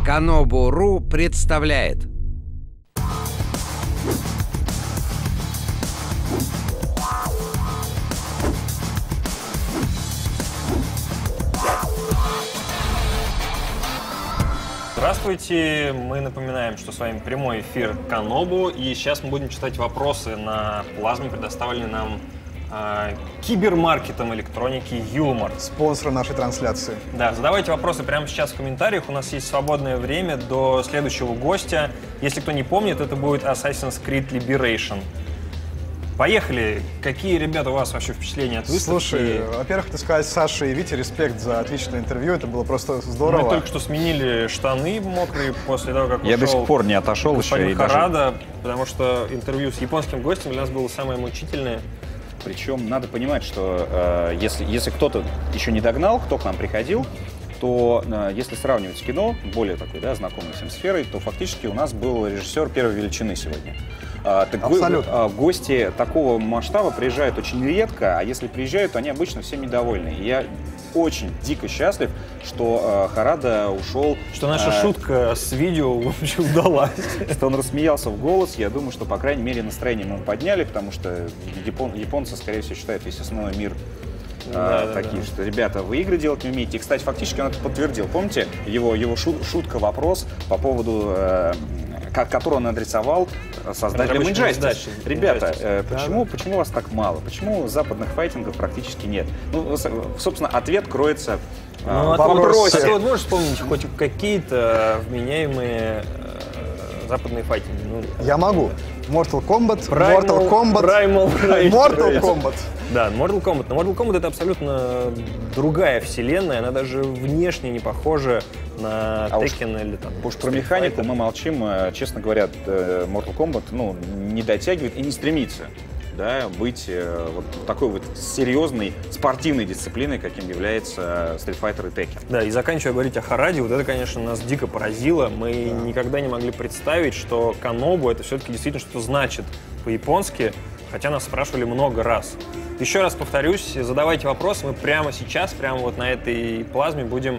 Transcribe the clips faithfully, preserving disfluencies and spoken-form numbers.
Канобу.ру представляет. Здравствуйте, мы напоминаем, что с вами прямой эфир Канобу, и сейчас мы будем читать вопросы на плазме, предоставленные нам э, кибермаркетом электроники Юмор. Спонсор нашей трансляции. Да, задавайте вопросы прямо сейчас в комментариях, у нас есть свободное время до следующего гостя. Если кто не помнит, это будет Assassin's Creed Liberation. Поехали! Какие, ребята, у вас вообще впечатления от выставки? Слушай, во-первых, ты сказать Саше и Вите респект за отличное интервью, это было просто здорово. Мы только что сменили штаны мокрые после того, как Я ушел до сих пор не отошел еще. И Харада, даже... потому что интервью с японским гостем для нас было самое мучительное. Причем надо понимать, что э, если, если кто-то еще не догнал, кто к нам приходил, то э, если сравнивать с кино, более такой, да, знакомой всем сферой, то фактически у нас был режиссер первой величины сегодня. А, так Абсолютно. Вы, а, гости такого масштаба приезжают очень редко, а если приезжают, то они обычно все недовольны. И я очень дико счастлив, что э, Харада ушел. Что наша э, шутка с видео вообще удалась. Что он рассмеялся в голос. Я думаю, что, по крайней мере, настроение ему подняли, потому что япон, японцы, скорее всего, считают весь основной мир Да, э, да, такие, да. что, ребята, вы игры делать не умеете. И, кстати, фактически он это подтвердил. Помните его, его шут, шутка-вопрос по поводу, э, который он адресовал создателям Injustice. Ребята, э, Да, почему, да. почему вас так мало? Почему западных файтингов практически нет? Ну, собственно, ответ кроется э, Ну, в а ты, вопросе. а ты вот можешь вспомнить хоть какие-то вменяемые э, западные файтинги? Ну, Я могу. Mortal Kombat, Primal- Mortal Kombat, Primal Rage. Mortal Kombat. Да, Mortal Kombat. Но Mortal Kombat — это абсолютно другая вселенная, она даже внешне не похожа на А уж- Tekken или там. Уж про Street механику Fighter. мы молчим. Э, Честно говоря, э, Mortal Kombat ну, не дотягивает и не стремится, да, быть э, вот такой вот серьезной спортивной дисциплиной, каким является Street Fighter и Tekken. Да, и заканчивая говорить о Хараде, вот это, конечно, нас дико поразило. Мы никогда не могли представить, что Канобу — это все-таки действительно что-то значит по-японски, хотя нас спрашивали много раз. Еще раз повторюсь, задавайте вопросы, мы прямо сейчас, прямо вот на этой плазме будем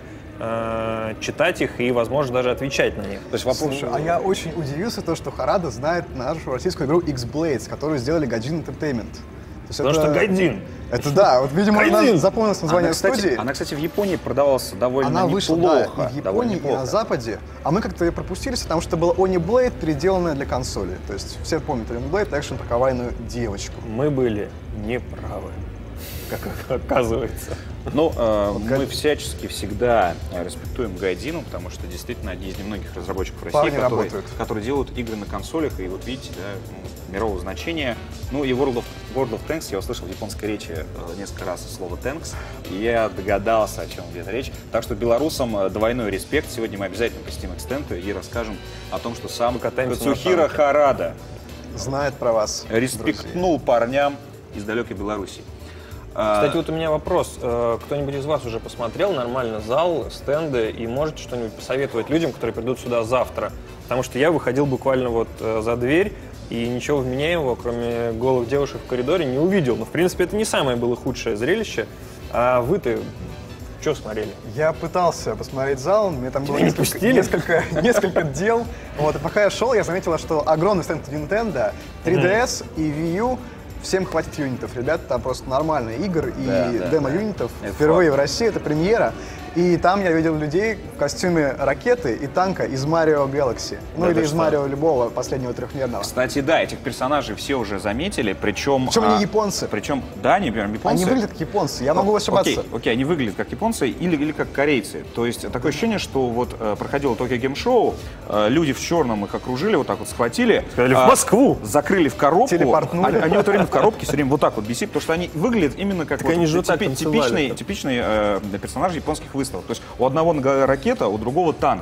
э, читать их и, возможно, даже отвечать на них. То есть вопрос... Слушай, а я очень удивился, то, что Харада знает нашу российскую игру X-Blades, которую сделали Gaijin Entertainment. То есть Потому это- что Гайдин. Это да, вот, видимо, Gaijin. она запомнилось название Она кстати, студии. она, кстати, в Японии продавалась довольно Она вышла, неплохо. да, и в довольно Японии, и неплохо. на Западе. А мы как-то ее пропустили, потому что это была Oni Blade, переделанная для консоли. То есть все помнят Oni Blade, экшен про кавайную девочку. Мы были неправы, как оказывается. Ну, э, Вот мы Гай- всячески всегда э, респектуем Гайдину, потому что действительно один из немногих разработчиков России, Парни которые, работают. которые делают игры на консолях, и вот видите, да, ну, мирового значения. Ну и World of, World of Tanks, я услышал в японской речи э, несколько раз слово «tanks», и я догадался, о чем идет речь. Так что белорусам э, двойной респект. Сегодня мы обязательно посетим экстенты и расскажем о том, что сам Покатаемся на Кацухира танке. Харада Знает про вас. респектнул парням из далекой Беларуси. Кстати, вот у меня вопрос. Э, Кто-нибудь из вас уже посмотрел нормально зал, стенды, и можете что-нибудь посоветовать людям, которые придут сюда завтра? Потому что я выходил буквально вот э, за дверь, и ничего вменяемого, кроме голых девушек в коридоре, не увидел. Но, в принципе, это не самое было худшее зрелище. А вы-то что смотрели? Я пытался посмотреть зал, мне там было Тебя не несколько, пустили? несколько, несколько дел. Вот, и пока я шел, я заметила, что огромный стенд Nintendo, три ди эс и Wii U. Всем хватит юнитов, ребят, там просто нормальные игр и Да, да, демо-юнитов. Это Впервые факт. в России, это премьера. И там я видел людей в костюме ракеты и танка из Mario Galaxy. Ну Да или ты из что? Марио любого последнего трехмерного. Кстати, да, этих персонажей все уже заметили, причем... Причем они японцы. Причем, да, они прям японцы. Они выглядят как японцы, я могу ошибаться. Окей, окей, они выглядят как японцы или, или как корейцы. То есть такое ощущение, что вот э, проходило Токио Гейм Шоу, э, люди в черном их окружили, вот так вот схватили. Сказали, «В а, Москву!» Закрыли в коробку. Телепортнули. Они, они в это время в коробке все время вот так вот висит, потому что они выглядят именно как Так вот они же вот так типи- танцевали. типичные, типичные э, персонажи японских выставок. То есть у одного на голове ракета, у другого танк.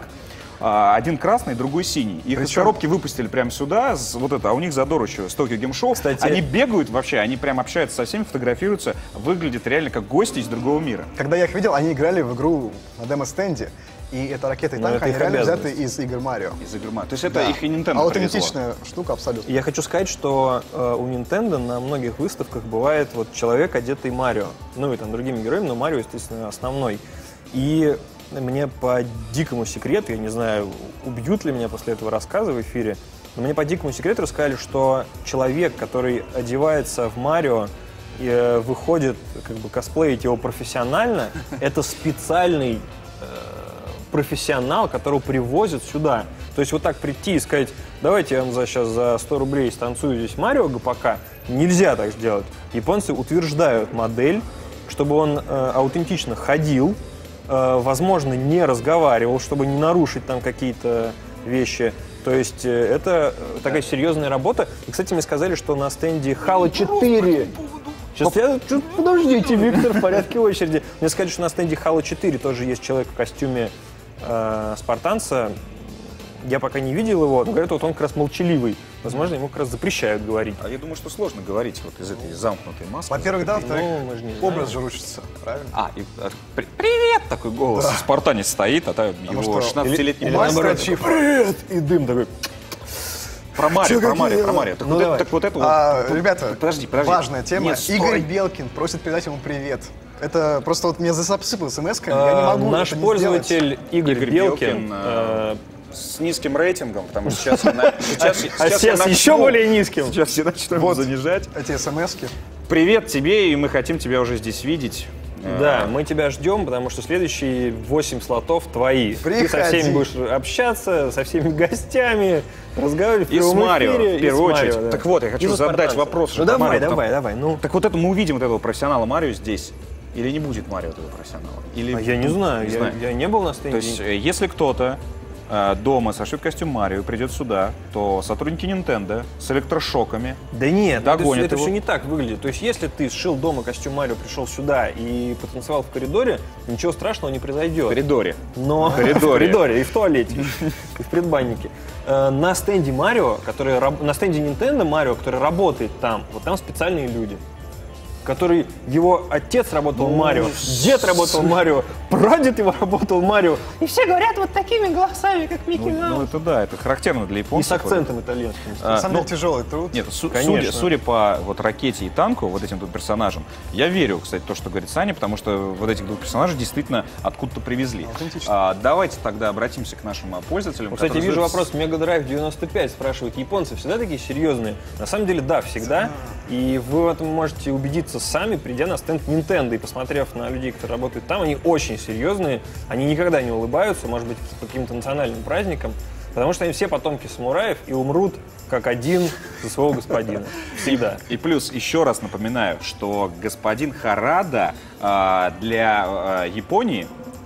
А, Один красный, другой синий. Их из Причем- коробки выпустили прямо сюда, с- вот это, а у них задор еще с Токио Гейм Шоу. Кстати- Они бегают вообще, они прям общаются со всеми, фотографируются, выглядят реально как гости из другого мира. Когда я их видел, они играли в игру на демо-стенде. И эта ракета и Но танк, это они их реально взяты обязанность. из игр Марио. Из игр Марио. То есть это Да. их и Nintendo Аутентичная штука абсолютно. Я хочу сказать, что э, у Nintendo на многих выставках бывает вот человек, одетый Марио. Ну и там другими героями, но Марио, естественно, основной. И мне по дикому секрету, я не знаю, убьют ли меня после этого рассказа в эфире, но мне по дикому секрету рассказали, что человек, который одевается в Марио и э, выходит как бы косплеить его профессионально, это специальный э, профессионал, которого привозят сюда. То есть вот так прийти и сказать, давайте я вам за, сейчас за сто рублей станцую здесь Марио ГПК, нельзя так сделать. Японцы утверждают модель, чтобы он э, аутентично ходил, э, возможно, не разговаривал, чтобы не нарушить там какие-то вещи. То есть э, это такая серьезная работа. И, кстати, мне сказали, что на стенде Halo четыре... Сейчас я... Подождите, Виктор, в порядке очереди. Мне сказали, что на стенде Halo четыре тоже есть человек в костюме э, спартанца. Я пока не видел его, но говорят, вот он как раз молчаливый. Возможно, ему как раз запрещают говорить. А я думаю, что сложно говорить вот из этой замкнутой маски. Во-первых, да, во-вторых, Ну, мы же не знаем. образ же рушится, правильно? А, и, а, при- привет! Такой голос. Спартанец стоит, а там его что, шестнадцатилетний или ребенок. наоборот, чиф. Привет! И дым такой. Про Марио, Чё, про какие Марио, про дела? Марио. Так Ну, вот это- давай. так вот это вот. А, вот- ребята, подожди, подожди. важная тема. Нет, стой. Игорь Белкин просит передать ему привет. Это просто вот мне засыпал смс-ками, я не Э, могу Наш это не пользователь Игорь, Игорь Белкин. Белкин, э, с низким рейтингом, потому что сейчас, я на- сейчас, а я сейчас начну- еще более низким. Сейчас я начну его Вот. занижать. сделать. Эти смс-ки. Привет тебе, и мы хотим тебя уже здесь видеть. Да, мы тебя ждем, потому что следующие восемь слотов твои. Ты со Приходи. всеми будешь общаться, со всеми гостями, разговаривать в И с прямом Марио, эфире, в первую и с очередь. Марио, да. Так вот, я хочу И за задать спартанцев. вопрос же Ну про давай, Марио. давай, давай. Ну, Так вот это мы увидим вот этого профессионала Марио здесь? Или не будет Марио этого профессионала? Или... а я не знаю, Не я, знаю. я не был на То стенде. есть, э, если кто-то э, дома сошьет костюм Марио и придет сюда, то сотрудники Nintendo с электрошоками. Да нет, это, Догонит это его. все не так выглядит. То есть, если ты сшил дома костюм Марио, пришел сюда и потанцевал в коридоре, ничего страшного не произойдет. В коридоре. Но В коридоре. в коридоре и в туалете, и в предбаннике. Э, На стенде Марио, который раб- на стенде Nintendo Марио, который работает там, вот там специальные люди, который его отец работал в Марио, дед работал в Марио, прадед его работал в Марио. И все говорят вот такими голосами, как Микки Ну, ну, Маус. это да, это характерно для И японцев. с акцентом итальянским. А, На самом ну, деле тяжелый труд. Нет, су- Конечно. судя, судя по вот ракете и танку, вот этим двум персонажам, я верю, кстати, то, что говорит Саня, потому что вот этих двух персонажей действительно откуда-то привезли. Аутентично. А, давайте тогда обратимся к нашим а, пользователям. Ну, кстати, которые вижу задают- вопрос Mega Drive девяносто пять, спрашивают, японцы всегда такие серьезные? На самом деле, да, всегда. И вы в этом можете убедиться сами, придя на стенд Nintendo и посмотрев на людей, которые работают там, они очень серьезные, они никогда не улыбаются, может быть, по каким-то национальным праздникам, потому что они все потомки самураев и умрут как один за своего господина. Всегда. И плюс еще раз напоминаю, что господин Харада а, для а, Японии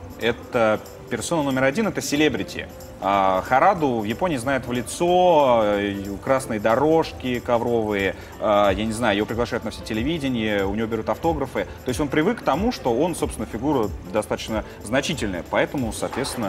это персона номер один, это селебрити. А, Хараду в Японии знают в лицо, э, красные дорожки ковровые, а, я не знаю, его приглашают на все телевидение, у него берут автографы. То есть он привык к тому, что он, собственно, фигура достаточно значительная, поэтому, соответственно,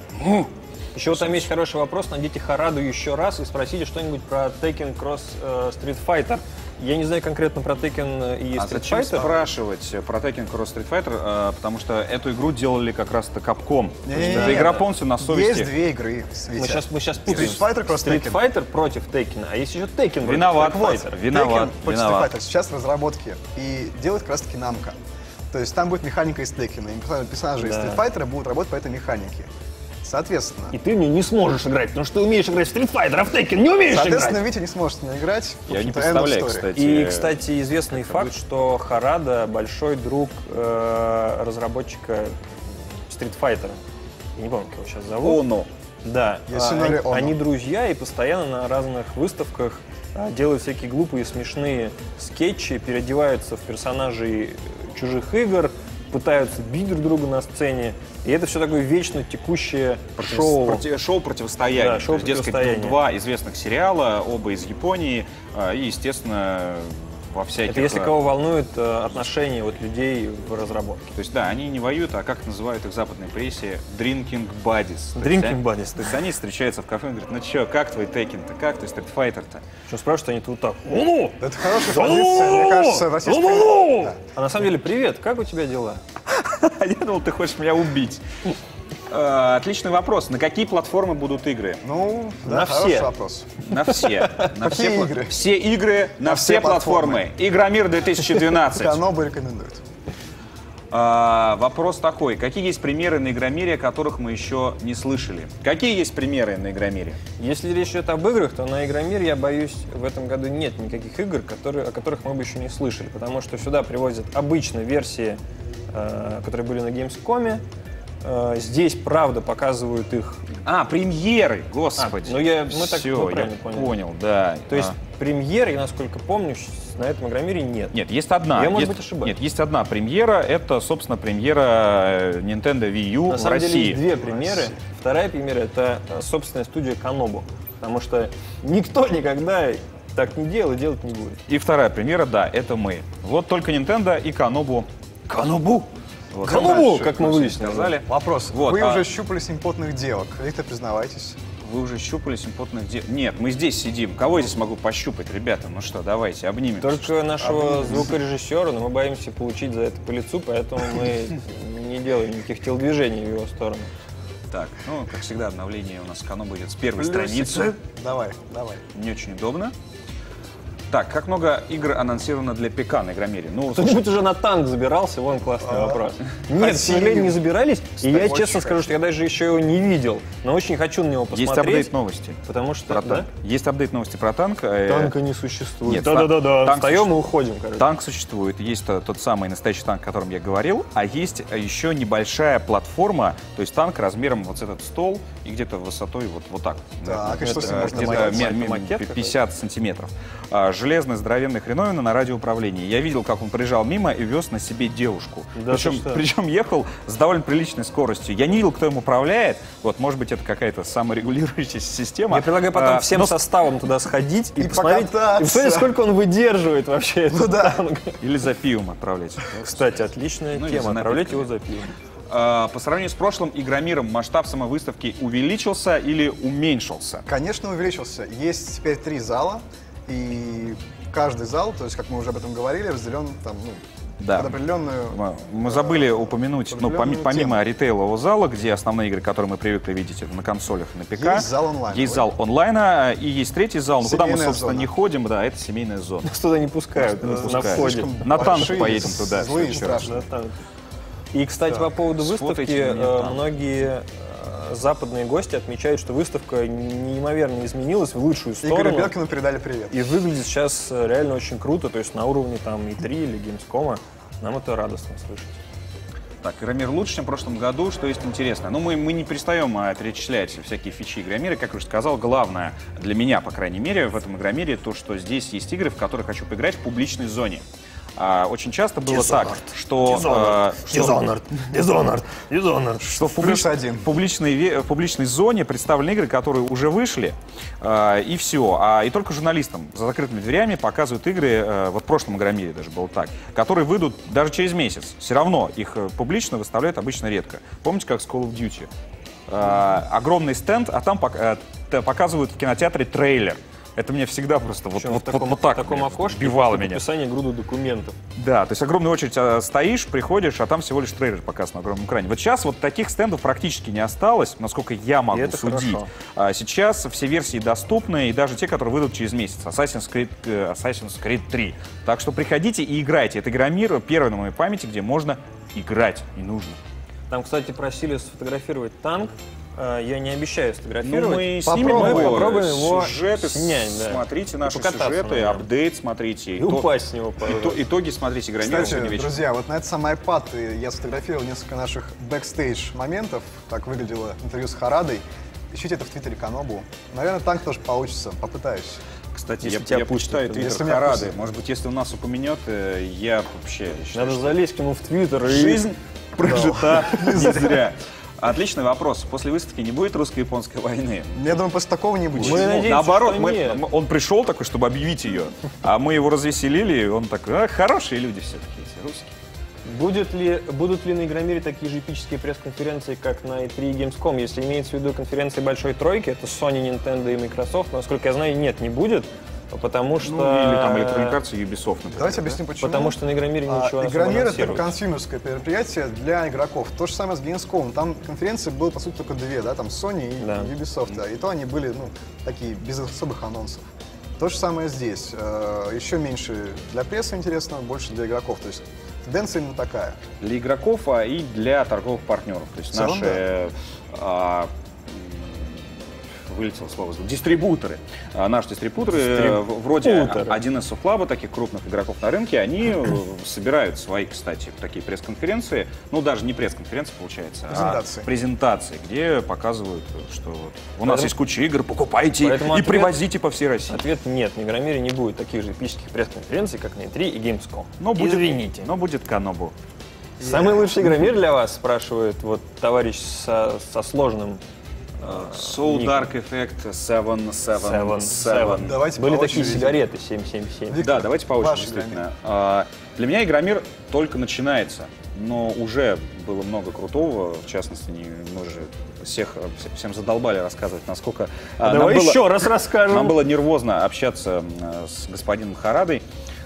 Еще вот там есть хороший вопрос, найдите Хараду еще раз и спросите что-нибудь про Tekken Cross э, Street Fighter. Я не знаю конкретно про Tekken и а Street зачем Fighter. спрашивать про Tekken Cross Street Fighter, э, потому что эту игру делали как раз-то Capcom. То есть Не-не-не. это игра полностью на совести. Есть две игры в свете. Мы сейчас, мы сейчас путаем. Street Fighter Cross Street Tekken. Fighter против Tekken, а есть еще Tekken против Виноват, Street вот, Fighter. виноват, Tekken против виноват. Street Fighter сейчас в разработке. И делает как раз таки Namco. То есть там будет механика из Tekken. И персонажи из Да. Street Fighter будут работать по этой механике. Соответственно, И ты в нее не сможешь играть, потому что ты умеешь играть в Street Fighter, а в Tekken не умеешь соответственно, играть. Витя не сможет не играть. В Я не общем-то, end of представляю, story. кстати. И, кстати, известный факт, что Харада большой друг э, разработчика Street Fighter. Я не помню, как его сейчас зовут. Оно. Да, Ясунори а, Оно. они друзья и постоянно на разных выставках а, делают всякие глупые смешные скетчи, переодеваются в персонажей чужих игр, пытаются бить друг друга на сцене. И это все такое вечно текущее шоу. Проти- шоу противостояния. Да, шоу То есть, дескать, противостояния. два известных сериала, оба из Японии, а, и, естественно, во всяких... Это если а, кого волнует э, отношения вот людей в разработке. То есть, да, они не воюют, а как называют их в западной прессе, drinking buddies. То есть Drinking они- buddies. То есть они встречаются в кафе и говорят, ну чё, как твой Tekken-то, как твой Street Fighter-то? Причем спрашивают они вот так. Ну-ну! Это хорошая позиция, мне кажется, в российской... Ну-ну! Да. А на самом деле, привет, как у тебя дела? Я думал, ты хочешь меня убить. Э, Отличный вопрос. На какие платформы будут игры? Ну, да, На хороший все. вопрос. На все. На Какие все пла- игры? Все игры на, На все все платформы. Игромир две тысячи двенадцать. Канобу рекомендует. А, вопрос такой. Какие есть примеры на Игромире, о которых мы еще не слышали? Какие есть примеры на Игромире? Если речь идет об играх, то на Игромире, я боюсь, в этом году нет никаких игр, которые, о которых мы бы еще не слышали, потому что сюда привозят обычно версии, э, которые были на Gamescom. Э, здесь, правда, показывают их. А, премьеры, господи. А, ну я, мы так Все, мы правильно я поняли. понял, да. То есть А. премьеры, насколько помню, на этом Игромире нет. Нет, есть одна. Я, может есть, быть, ошибаюсь. Нет, есть одна премьера. Это, собственно, премьера Nintendo Wii U На в самом России. деле есть две премьеры. Вторая премьера — это э, собственная студия Канобу, потому что никто никогда так не делал и делать не будет. И вторая премьера, да, это мы. Вот только Nintendo и Канобу. Канобу! Вот, Канобу, дальше, как мы все выяснили. сказали. Вопрос. Вот, Вы а- уже щупали симпотных девок. Виктор, признавайтесь. Вы уже щупали симпотных дев... Нет, мы здесь сидим. Кого я здесь могу пощупать, ребята? Ну что, давайте, обнимем. Только нашего звукорежиссера, но мы боимся получить за это по лицу, поэтому мы не делаем никаких телодвижений в его сторону. Так, ну, как всегда, обновление у нас Канобу идет с первой Плюсик. страницы. Давай, давай. Не очень удобно. Так, как много игр анонсировано для ПК на Игромире? Ну, Кто-нибудь уже на танк забирался? Вон классный вопрос. Нет, к сожалению, не забирались. И я очень честно скажу, что я даже еще его не видел, но очень хочу на него посмотреть. есть апдейт новости. Потому что, Про да? танк. Есть апдейт новости про танк. э, Танка не существует. Нет, Да-да-да, танк встаем и существует. уходим, короче. Танк существует, есть то- тот самый настоящий танк, о котором я говорил, а есть еще небольшая платформа, то есть танк размером вот с этот стол и где-то высотой вот, вот так. Так, и что с ним Э, можно где-то делать? ме- ме- Макет какой-то? пятьдесят сантиметров. А, Железная здоровенная хреновина на радиоуправлении. Я видел, как он проезжал мимо и вез на себе девушку. Да ты причем, что? причем ехал с довольно приличной скоростью. Я не видел, кто им управляет. Вот, может быть, это какая-то саморегулирующаяся система. Я предлагаю потом А, всем но- составом туда сходить и, И посмотреть, покататься. и посмотреть, сколько он выдерживает вообще этот танк. Или за пивом отправлять. Кстати, отличная Ну, или за тема. Отправлять его напитками. за пивом. А, По сравнению с прошлым Игромиром масштаб самой выставки увеличился или уменьшился? Конечно, увеличился. Есть теперь три зала, и каждый зал, то есть, как мы уже об этом говорили, разделен там, ну, Да. под определенную... Мы забыли упомянуть, ну, поми- определенную помимо тему. ритейлового зала, где основные игры, которые мы привыкли видеть, это на консолях и на ПК. Есть зал онлайновый. Есть зал онлайна, и есть третий зал, ну, куда мы, Семейная собственно, зона. не ходим, да, это семейная зона. Нас туда не пускают, Не на пускают. входе. Слишком На танк большие, поедем туда. злые, в следующий раз. страшные. На танк. И, кстати, по поводу выставки, Сфотайте меня э, там. многие э, западные гости отмечают, что выставка неимоверно изменилась в лучшую Игорю сторону. Белкину передали привет. И выглядит сейчас э, реально очень круто, то есть на уровне там и три или Gamescom. Нам это радостно слышать. Так, Игромир лучше, чем в прошлом году, что есть интересно. Ну, мы, мы не перестаем а, перечислять всякие фичи Игромира. Как я уже сказал, главное для меня, по крайней мере, в этом Игромире, то, что здесь есть игры, в которые хочу поиграть в публичной зоне. А, очень часто было так, что, а, что, Dishonored, Dishonored, Dishonored. что в, Плюс публич- один. в публичной, ве- в публичной зоне представлены игры, которые уже вышли, а, и все. А, и только журналистам за закрытыми дверями показывают игры, а, вот в прошлом Игромире даже было так, которые выйдут даже через месяц. Все равно их э, публично выставляют обычно редко. Помните, как с Call of Duty? А, огромный стенд, а там пок- э, т- показывают в кинотеатре трейлер. Это мне всегда просто вот, Причем вот, в таком, вот, вот так в таком меня окошке сбивало при меня. подписании груду документов. Да, то есть огромная очередь, а, стоишь, приходишь, а там всего лишь трейлер показан на огромном экране. Вот сейчас вот таких стендов практически не осталось, насколько я могу это судить. хорошо. А, сейчас все версии доступны, и даже те, которые выйдут через месяц. Assassin's Creed, э, Assassin's Creed три. Так что приходите и играйте. Это Игромир, первый на моей памяти, где можно играть, и нужно. Там, кстати, просили сфотографировать танк. Э, Я не обещаю Ну, сфотографировать. мы Попробуем. снимем Мы его, попробуем его сюжеты, снять, да. смотрите И наши покататься сюжеты, на нем. апдейт смотрите. И ито- упасть с него пару ито- раз. Итоги смотрите Игромира Кстати, сегодня вечером. друзья, вот на этот самый iPad и я сфотографировал несколько наших бэкстейдж моментов, как выглядело интервью с Харадой. Ищите это в твиттере Канобу. Наверное, танк тоже получится, попытаюсь. Кстати, Если я, тебя я пустят, почитаю то- твиттер Если меня Харады. пустят. Может быть, если у нас упомянет, э, я вообще считаю, Надо что залезть к нему в Твиттер и... жизнь прожита не зря. Отличный вопрос. После выставки не будет русско-японской войны? Я думаю, после такого не будет. Мы надеемся, Наоборот, что мы- нет. м- он пришел такой, чтобы объявить ее, а мы его развеселили, и он такой, а, хорошие люди все-таки эти русские. Будет ли, будут ли на Игромире такие же эпические пресс-конференции, как на и три и Gamescom? Если имеется в виду конференции Большой Тройки, это Sony, Nintendo и Microsoft, насколько я знаю, нет, не будет, потому что... Ну, или там Electronic Arts и Ubisoft, например. Давайте да? объясним, почему. Потому что на Игромире А, ничего особо Игромир — это анонсируется. консюмерское мероприятие для игроков. То же самое с Gamescom. Там конференции было, по сути, только две, да, там Sony и Да. Ubisoft. Да. И то они были, ну, такие, без особых анонсов. То же самое здесь. Э, Еще меньше для прессы интересно, больше для игроков. То есть тенденция именно такая. Для игроков а и для торговых партнеров. То есть В целом, наши а, вылетело слово, дистрибуторы. А, наши дистрибуторы, э, вроде Дистрибуторы. один эс Club, таких крупных игроков на рынке, они э, собирают свои, кстати, такие пресс-конференции, ну даже не пресс-конференции, получается, Презентации. а презентации, где показывают, что вот у нас Поэтому- есть куча игр, покупайте Поэтому и ответ- привозите по всей России. Ответ нет, в Игромире не будет таких же эпических пресс-конференций, как на и три и Gamescom. Но будет, Извините. но будет Канобу. Самый лучший Игромир для вас, спрашивает вот товарищ со, со сложным э, Soul ником. Dark Effect семь семь Seven, семь. Seven. Давайте Были по такие очереди. сигареты семь семь семь. Виктор, Да, давайте по очереди, ваш действительно. А, Для меня Игромир только начинается, но уже было много крутого. В частности, не- мы же всех, всем задолбали рассказывать, насколько... а, Давай нам было- еще раз расскажем. Нам было нервозно общаться м, с господином Харадой.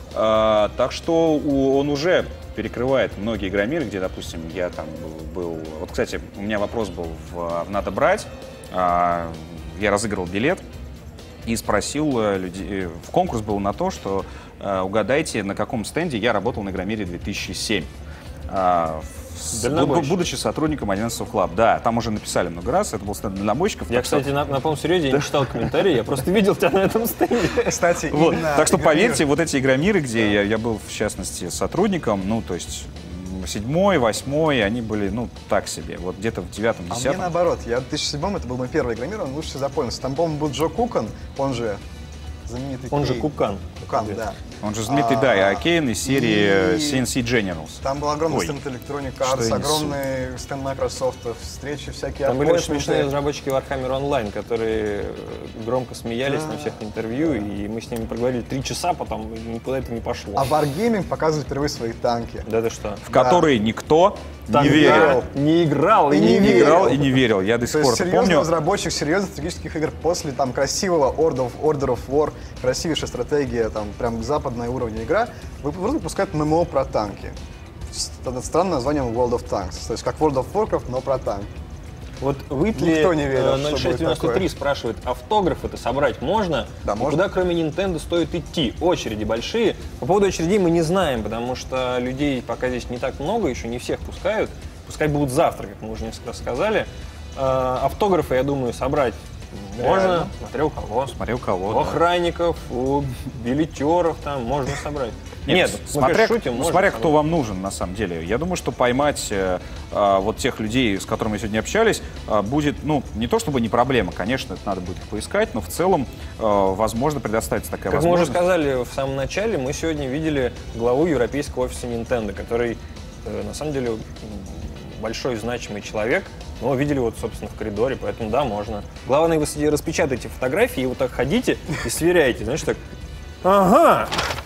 А, Так что у- он уже перекрывает многие Игромиры, где, допустим, я там был... Вот, кстати, у меня вопрос был в, в «Надо брать». А, Я разыгрывал билет и спросил э, людей... В конкурс был на то, что э, угадайте, на каком стенде я работал на Игромире две тысячи семь. А, с- Дальнобойщик. бу- будучи сотрудником один эс Club. Да, там уже написали много раз, это был стенд дальнобойщиков. Я, так что- кстати, на, на полном серьезе я не читал комментарии, я просто видел тебя на этом стенде. Кстати, Вот. именно Так что Игромир- поверьте, вот эти игромиры, где я, я был, в частности, сотрудником, ну, то есть м, седьмой, восьмой, они были, ну, так себе. Вот где-то в девятом, А мне десятом. наоборот, я в две тысячи седьмом, это был мой первый Игромир, он лучше всего запомнился. Там, по-моему, был Джо Кукан, он же знаменитый... Он же Кей- Кукан. Кукан, да. Он же знаменитый, да, и А, Аркейн из серии и- си эн си Generals. Там был огромный Ой, стенд Electronic что Arts, я несу? огромный стенд Microsoft, встречи всякие Там были очень аппоинтменты. смешные разработчики Warhammer Online, которые э, громко смеялись на всех интервью, и мы с ними проговорили три часа, потом никуда это не пошло. А Wargaming показывает впервые свои танки. Да ты что? В которые никто Так не я верил. Не играл и И не не Не верил. играл и не верил. Я до То сих пор есть это серьезный помню. разработчик серьезных стратегических игр после там красивого Order of, Order of War, красивейшая стратегия, там прям западная уровня игра, вы- вроде выпускают эм эм о про танки. С с странным названием World of Tanks. То есть как World of Warcraft, но про танки. Вот Витли Никто не верил, э, что ноль шесть будет девяносто три такое. спрашивает, автограф это собрать можно? Да, И можно. Куда, кроме Nintendo, стоит идти? Очереди большие. По поводу очередей мы не знаем, потому что людей пока здесь не так много, еще не всех пускают. Пускай будут завтра, как мы уже несколько раз сказали. Э, Автографы, я думаю, собрать можно. Реально. Смотря у кого. Смотрел кого. У да. охранников, у билетеров там можно собрать. Нет, мы, смотря, конечно, шутим, ну, можно смотря собрать. кто вам нужен на самом деле. Я думаю, что поймать э, а, вот тех людей, с которыми мы сегодня общались, а, будет, ну, не то чтобы не проблема, конечно, это надо будет их поискать, но в целом, э, возможно, предоставится такая Как мы уже возможность. сказали в самом начале, мы сегодня видели главу европейского офиса Nintendo, который, э, на самом деле, м, большой значимый человек. Мы его видели вот, собственно, в коридоре, поэтому да, можно. Главное, вы себе распечатайте фотографии и вот так ходите и сверяете, знаешь, так, ага,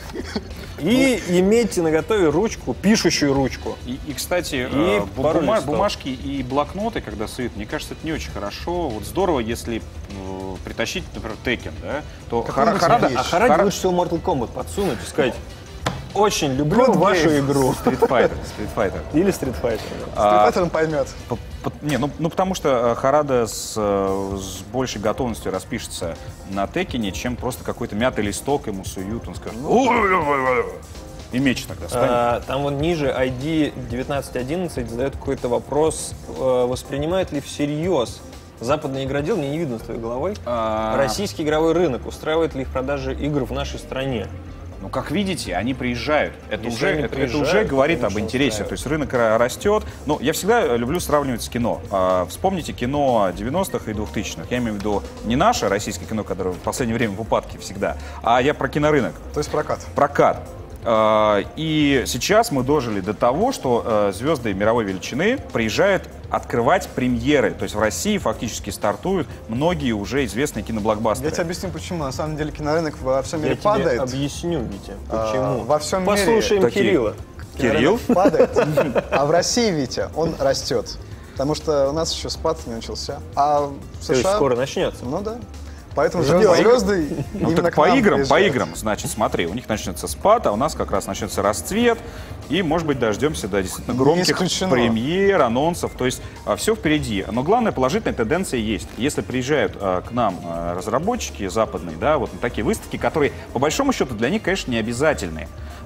и имейте наготове ручку, пишущую ручку. И, и, кстати, И э, бу- пару бума- листов. бумажки и блокноты, когда суют, мне кажется, это не очень хорошо. Вот здорово, если э, притащить, например, Tekken, да, то Какую-нибудь Хара- Харада- вещь. А Хараде Хара- лучше всего Mortal Kombat подсунуть и сказать, очень люблю Good вашу game. игру. Street Fighter, Street Fighter. Или Street Fighter. Street Fighter он поймет. П- п- Не, ну, ну потому что э, Харада с, э, с большей готовностью распишется на Текине, чем просто какой-то мятый листок ему суют, он скажет «Ой-ой-ой-ой-ой». И меч тогда станет. А, Там вот ниже ай ди девятнадцать одиннадцать задает какой-то вопрос, э, воспринимает ли всерьез западный игродел, мне не видно с твоей головой, А. российский игровой рынок, устраивает ли их продажи игр в нашей стране? Ну, как видите, они приезжают. Это, Если уже, они это, это приезжают, уже говорит конечно, об интересе. устраивает. То есть рынок ра- растет. Но я всегда люблю сравнивать с кино. А, Вспомните кино девяностых и двухтысячных. Я имею в виду не наше российское кино, которое в последнее время в упадке всегда, а я про кинорынок. То есть прокат. Прокат. А, И сейчас мы дожили до того, что э, звезды мировой величины приезжают открывать премьеры. То есть в России фактически стартуют многие уже известные Я киноблокбастеры. тебе объясню, почему. На самом деле кинорынок во всем Я мире тебе падает. объясню, Витя, А, почему. во всем мире Послушаем такие- Кирилла. Кирилл? Кинорынок падает, а в России, Витя, он растет. Потому что у нас еще спад не начался. А в То есть США... скоро начнется. Ну да. Поэтому Ждем. звезды, звезды Ну именно так к по нам играм, по приезжают. играм, значит, смотри, у них начнется спад, а у нас как раз начнется расцвет, и, может быть, дождемся до действительно Не громких исключено. премьер, анонсов, то есть все впереди. Но главное, положительная тенденция есть. Если приезжают а, к нам а, разработчики западные, да, вот на такие выставки, которые, по большому счету, для них, конечно, не обязательные.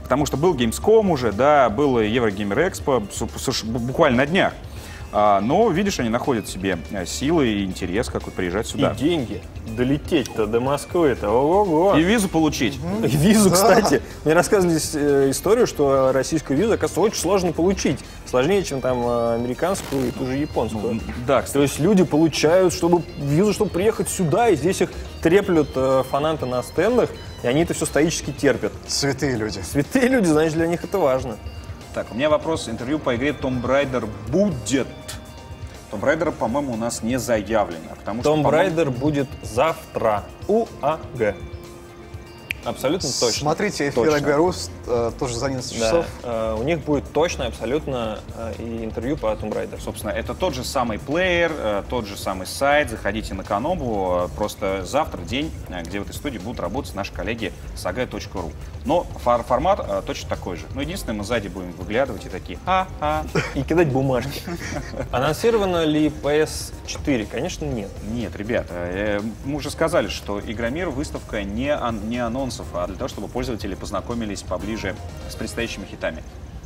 потому что был Gamescom уже, да, был Еврогеймер Экспо, буквально на днях. А, но, видишь, они находят в себе силы и интерес, как вот приезжать сюда. И деньги. Долететь-то до Москвы-то, ого-го. И визу получить. И визу, кстати. Мне рассказывали э, историю, что российскую визу, оказывается, очень сложно получить. Сложнее, чем там э, американскую и ту же японскую. Ну, да, То есть люди получают чтобы визу, чтобы приехать сюда, и здесь их треплют э, фанаты на стендах, и они это все стоически терпят. Святые люди. Святые люди, значит, для них это важно. Так, у меня вопрос. Интервью по игре Tomb Raider будет. Tomb Raider, по-моему, у нас не заявлено. Потому что, Tomb по-моему, Raider будет завтра. УАГ. Абсолютно точно. Смотрите эфир Точно. Агару, э, тоже за одиннадцать Да. часов. Э, у них будет точно, абсолютно э, и интервью по Tomb Raider. собственно, это тот же самый плеер, э, тот же самый сайт. Заходите на Канобу. Э, Просто завтра день, э, где в этой студии будут работать наши коллеги с эй джи точка ру. Но фор- формат э, точно такой же. Но единственное, мы сзади будем выглядывать и такие а-а. И кидать бумажки. Анонсировано ли пи эс четыре? Конечно, нет. Нет, ребята, э, мы уже сказали, что Игромир выставка не, ан- не анонсов, а для того, чтобы пользователи познакомились поближе с предстоящими хитами.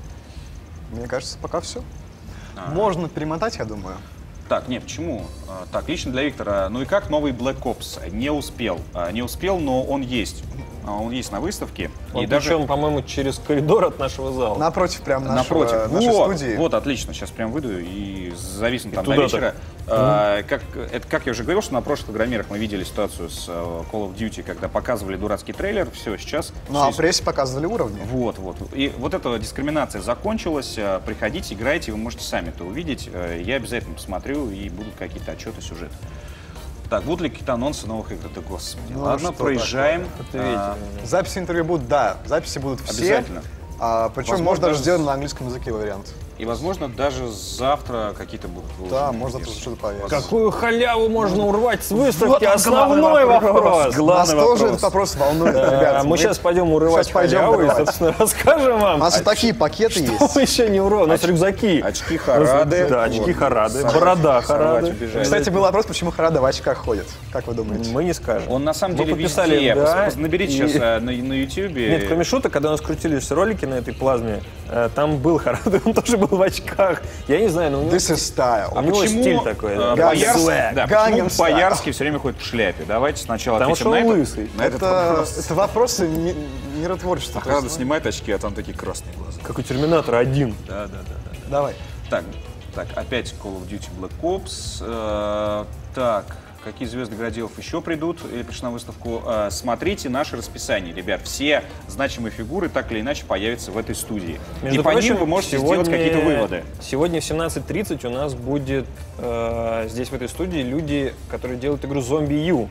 Мне кажется, пока все. А. Можно перемотать, я думаю. Так, нет, почему? А, Так, лично для Виктора, ну и как новый Black Ops? Не успел. А, Не успел, но он есть. А, Он есть на выставке. Он и даже причем, по-моему, через коридор от нашего зала. Напротив прям нашего, напротив. нашей Вот, студии. вот, отлично. Сейчас прям выйду и зависну там до туда вечера. А, как, это, как я уже говорил, что на прошлых Игромирах мы видели ситуацию с э, Call of Duty, когда показывали дурацкий трейлер. Все, сейчас... Ну, а всё в прессе показывали уровни. Вот, вот. И вот эта дискриминация закончилась. А, Приходите, играйте, вы можете сами это увидеть. А, Я обязательно посмотрю, и будут какие-то отчеты, сюжеты. Так, будут ли какие-то анонсы новых игр? Да, господи. Ну, Ладно, что проезжаем. Ответьте. А, Записи интервью будут, да, записи будут все. Обязательно. А, причем Возможно, можно даже даже сделать на английском языке вариант. И, возможно, даже завтра какие-то будут выложены. Да, может завтра версии. что-то появится. Какую халяву можно урвать с выставки? Вот он, Основной главный вопрос. Нас Главный тоже вопрос. этот вопрос волнует, Э, ребят. Мы сейчас пойдем урывать Сейчас пойдем халяву и, урывать. собственно, расскажем У вам. нас вот такие пакеты есть. Мы еще не урвали. У нас рюкзаки. Очки Харады. Да, очки Вот. Харады. Сорвать- Борода сорвать, Харады. убежать. Кстати, был вопрос, почему Харада в очках ходит. Как вы думаете? Мы не скажем. Он на самом Мы деле подписали везде. МДА, Пос- Наберите и- сейчас э, на, на Ютьюбе. Нет, кроме шуток, когда у нас крутились ролики на этой плазме, э, там был Харада, он тоже был в очках. Я не знаю, но у него, This is style. у него Почему стиль такой. э, да. Ганген Боярский, swag. да, Ганген почему style. Боярский все время ходит в шляпе? Давайте сначала Потому ответим что на, он этот- лысый. на этот Это, вопрос. это вопросы ми- миротворчества. то Харада есть, снимает очки, а там такие красные глаза. Как у Терминатора один. Да, да, да. да. ну, Давай. Так, так, опять Call of Duty Black Ops. Э, так, какие звезды игроделов еще придут или пришли на выставку? Э, смотрите наше расписание, ребят. Все значимые фигуры так или иначе появятся в этой студии. Между И по прочим, ним вы можете сегодня- сделать какие-то выводы. Сегодня в семнадцать тридцать у нас будет э, здесь, в этой студии, люди, которые делают игру Zombie U.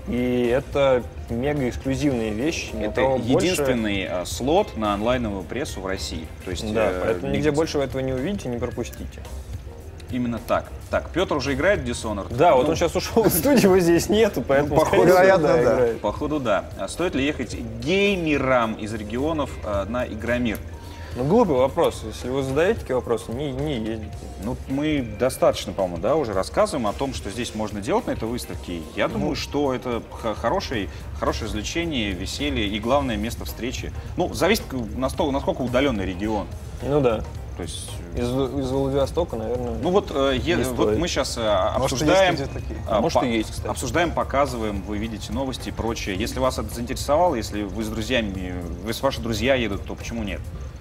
И это мега эксклюзивные вещи. ни у Это кого больше- единственный э, слот на онлайновую прессу в России. То есть, Да, э, поэтому нигде нигде- больше вы этого не увидите, не пропустите. Именно так. Так, Петр уже играет в Dishonored? Да, вот Ну, он сейчас ушел из студии, его здесь нету, поэтому, походу, скорее всего, вероятно, да. играет. Походу, да. А стоит ли ехать геймерам из регионов э, на Игромир? Ну, глупый вопрос. Если вы задаете такие вопросы, не, не ездите. Ну, мы достаточно, по-моему, да, уже рассказываем о том, что здесь можно делать на этой выставке. Я думаю, что это х- хороший, хорошее развлечение, веселье и, главное, место встречи. Ну, зависит, насколько, насколько удаленный регион. Ну да. То есть, Из, из Владивостока, наверное. ну вот, э, е- Не вот стоит. мы сейчас Может, обсуждаем, есть где-то такие. а, Может, и есть, кстати. обсуждаем, показываем, вы видите новости и прочее. Если вас это заинтересовало, если вы с друзьями, если ваши друзья едут, то почему нет?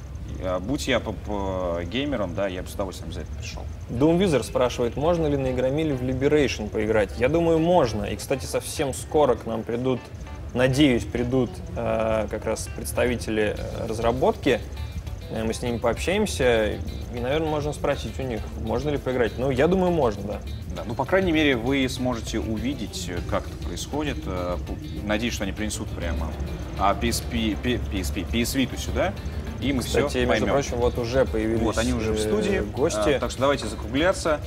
А, Будь я по, по геймерам, да, я бы с удовольствием обязательно пришел. Doom Wizard спрашивает, можно ли на Игромиле в Liberation поиграть. Я думаю, можно. И, кстати, совсем скоро к нам придут, надеюсь, придут э, как раз представители э, разработки. Э, Мы с ними пообщаемся. И, наверное, можно спросить у них, можно ли поиграть. Ну, я думаю, можно, да. Да, ну, по крайней мере, вы сможете увидеть, как это происходит. Э, Надеюсь, что они принесут прямо а, пи эс пи, пи эс пи, пи эс Vita сюда, и мы Кстати, все между поймем. прочим, вот уже появились Вот, они уже в э, студии. гости. А, так что давайте закругляться.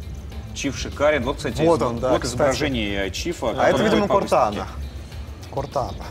Чиф шикарен. Вот, кстати, Вот из- он, да, вот кстати. изображение э, Чифа. А который это, видимо, ходит по Кортана. выставке. Кортана.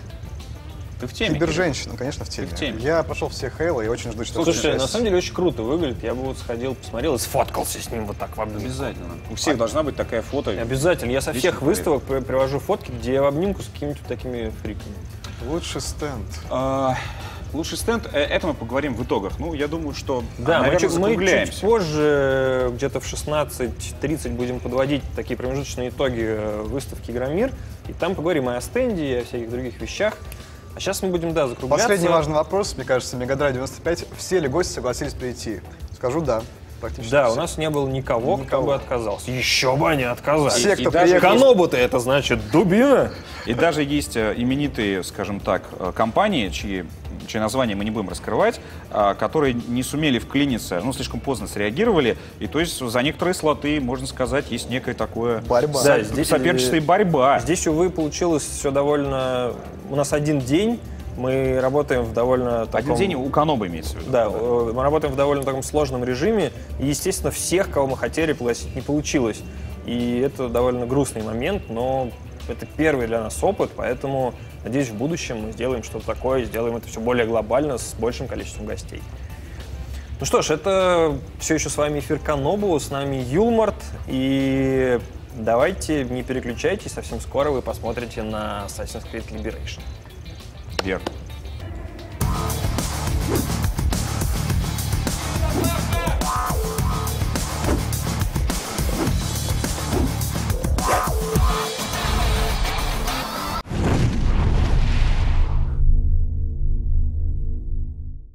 Ты в теме? Кирилл? Киберженщина, конечно, в теме. в теме. Я прошел все Хейла и очень жду, что Слушай, на самом деле очень круто выглядит. Я бы вот сходил, посмотрел и сфоткался с ним вот так в обнимку. Обязательно. У всех должна быть такая фото. Обязательно. Я со Лично всех выставок при- привожу фотки, где я в обнимку с какими-нибудь такими фриками. Лучший стенд. А, Лучший стенд, э, это мы поговорим в итогах. Ну, я думаю, что, Да, наверное, мы, чуть, мы чуть закругляемся. позже, где-то в шестнадцать тридцать, будем подводить такие промежуточные итоги э, выставки «Игромир». И там поговорим и о стенде, и о всяких других вещах. А сейчас мы будем, да, закругляться. Последний важный вопрос, мне кажется, Мега Драйв девяносто пять. Все ли гости согласились прийти? Скажу да. Практически Да, все. у нас не было никого, кто Никого. бы отказался. Еще бы они отказались. Все, И кто даже приехал... Канобу-то это значит дубина. И даже есть э, именитые, скажем так, э, компании, чьи, чьи названия мы не будем раскрывать, э, которые не сумели вклиниться, ну, слишком поздно среагировали. И то есть за некоторые слоты, можно сказать, есть некое такое Борьба. Да, со- здесь, соперничество и борьба. Здесь, увы, получилось все довольно... У нас один день, мы работаем в довольно таком... Один день у Канобы имеется в виду. Да, э, мы работаем в довольно таком сложном режиме, и, естественно, всех, кого мы хотели пригласить, не получилось. И это довольно грустный момент, но это первый для нас опыт, поэтому, надеюсь, в будущем мы сделаем что-то такое, сделаем это все более глобально, с большим количеством гостей. Ну что ж, это все еще с вами эфир Канобу, с нами Юлмарт, и давайте не переключайтесь, совсем скоро вы посмотрите на Assassin's Creed Liberation. Верно.